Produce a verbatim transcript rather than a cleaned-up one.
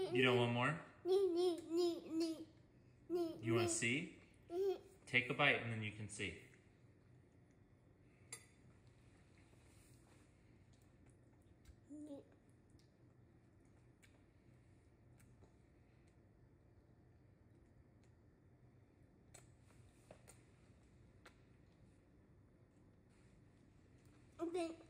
You don't want more? You want to see? Take a bite and then you can see. Okay.